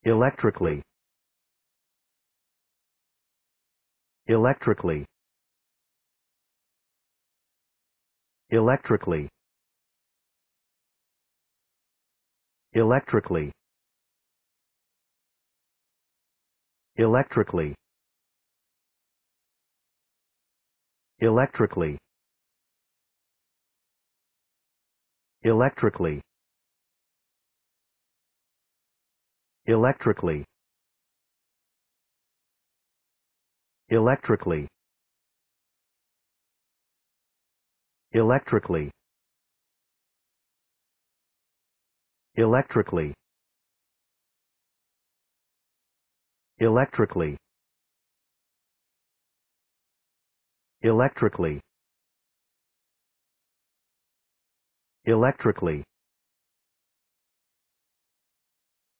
Electrically. Electrically. Electrically. Electrically. Electrically. Electrically. Electrically. Electrically. Electrically. Electrically. Electrically. Electrically. Electrically. Electrically.